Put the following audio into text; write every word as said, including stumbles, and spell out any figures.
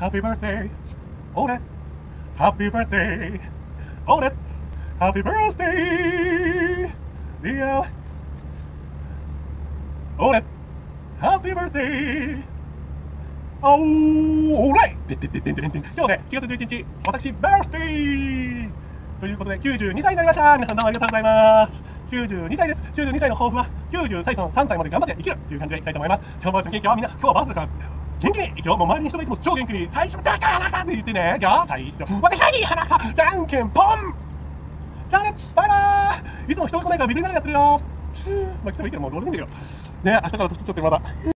Happy birthday 俺 Happy birthday 俺 Happy birthday dear 俺 Happy birthday おーれででででででで今日ねしちがつじゅういちにち私バースデーということできゅうじゅうにさいになりました。皆さんどうもありがとうございます。きゅうじゅうにさいです。きゅうじゅうにさいの抱負はきゅうじゅうさいのさんさいまで頑張って生きるという感じでいきたいと思います。今日も元気はみんな今日はバースデーさん元気に今日も周りに人がいても超元気に最初だから花さんって言ってね。じゃあ最初私に花さんじゃんけんポンじゃあねバイバーイいつも人が来ないからビビりながらやってるよ。まあ来てもいいけどもうどうでもいいんだけどね。明日から年取っちゃってまだ